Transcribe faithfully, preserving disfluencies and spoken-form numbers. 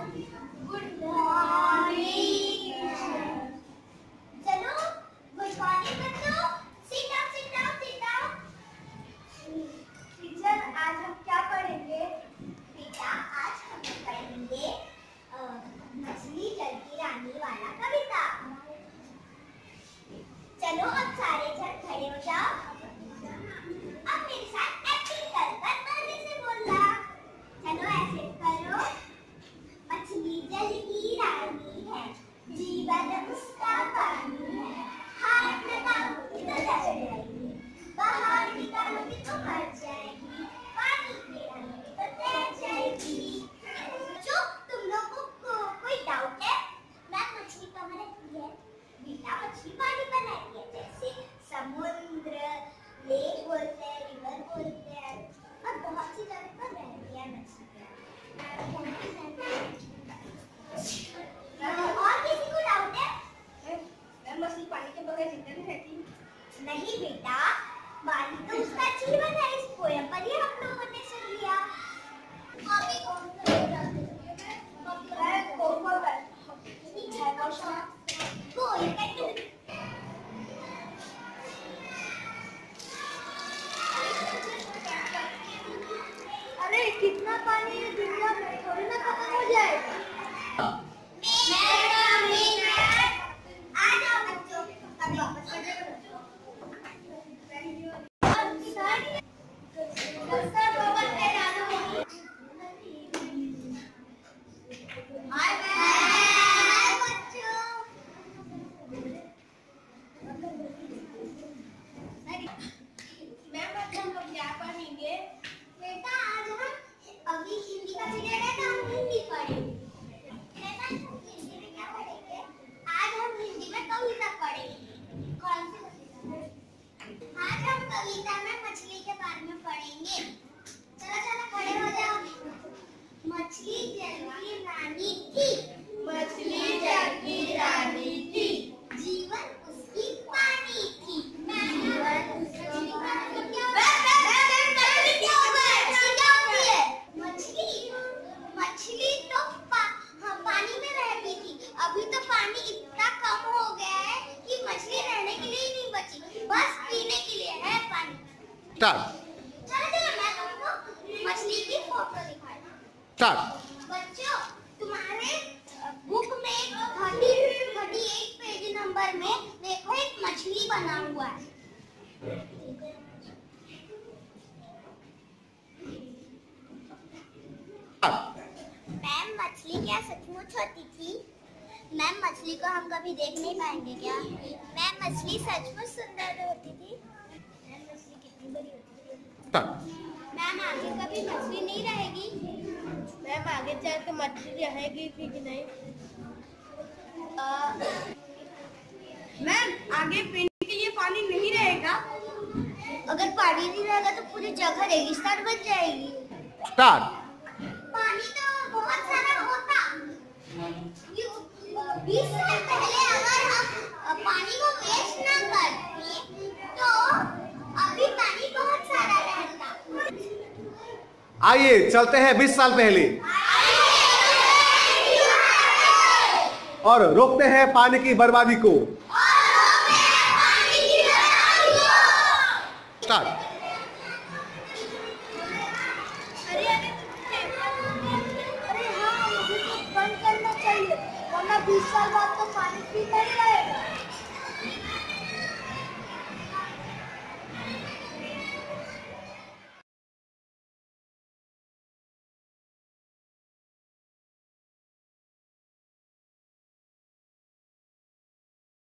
Good morning. चलो good morning बच्चों। Sit down sit down sit down. Teacher आज हम क्या पढ़ेंगे? बेटा आज हम पढ़ेंगे मछली जल की रानी वाला कविता। चलो अब सारे जन खड़े हो जाओ। अब मेरे साथ एक्टिंग कर कर मजे से बोलना। चलो ऐसे करो। मछली जल की रानी है, जीवन उसका पानी है। हाथ लगाओगी तो जल जाएगी, बाहर निकालोगी तो मर जाएगी, पानी में डालोगी तो तैर जाएगी। जो तुम लोगों को कोई डाउट है? मैम मछली कहाँ रहती है? बेटा मछली पानी पर रहती है, जैसे समुद्र, लेक बोलते हैं, रिवर बोलते हैं, और बहुत सी जगह पर रहती है मछली। और किसी को डाउट है? मैम मछली पानी के बगैर जिंदा नहीं रहती। नहीं बेटा, पानी तो उसका जीवन है। इस पोयम पर ही हम लोगों ने सुन लिया। अभी कौन सा कोई अरे कितना पानी है दुनिया में, थोड़ी ना खत्म हो जाएगा। आ जाओ बच्चों, अब वापस कर दो। कविता में मछली के बारे में पढ़ेंगे। चलो चलो खड़े हो जाओ। मछली जल की रानी थी, मछली जल की रानी थी, जीवन उसकी पानी थी, जीवन उसकी पानी। मछली मछली तो पा, हाँ, पानी में रहती थी। अभी तो पानी इतना कम हो गया है कि मछली रहने के लिए ही नहीं बची, बस पीने के लिए है पानी। स्टार्ट। चलो चलो मैं तुमको मछली की फोटो दिखाती हूँ। स्टार्ट। बच्चों तुम्हारे बुक में thirty thirty eight page number में देखो एक मछली बना हुआ है। मैम मछली क्या सचमुच होती थी? मैम मछली को हम कभी देख नहीं पाएंगे क्या? मैम मछली सचमुच सुंदर होती थी। मैम मछली कितनी बड़ी होती थी? मैम आगे कभी मछली नहीं रहेगी? मैम आगे चलकर मछली रहेगी कि नहीं? मैम आगे पीने के लिए पानी नहीं रहेगा। अगर पानी नहीं रहेगा तो पूरी जगह रेगिस्तान बन जाएगी। स्टार्ट। पानी तो बहुत सारा होता। बीस साल पहले अगर हम पानी को वेस्ट ना करते तो अभी पानी बहुत सारा रहता। आइए चलते हैं बीस साल पहले और रोकते हैं पानी की बर्बादी को। स्टार्ट। बीस साल बाद तो पानी पीता ही रहेगा।